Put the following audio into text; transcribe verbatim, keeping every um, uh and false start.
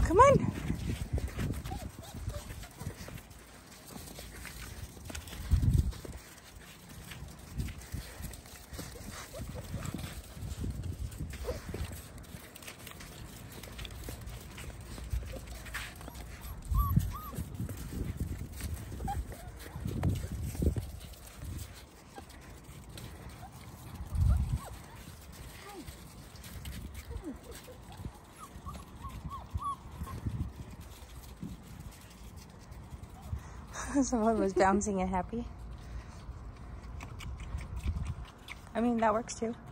Come on. Someone was bouncing and happy. I mean, that works too.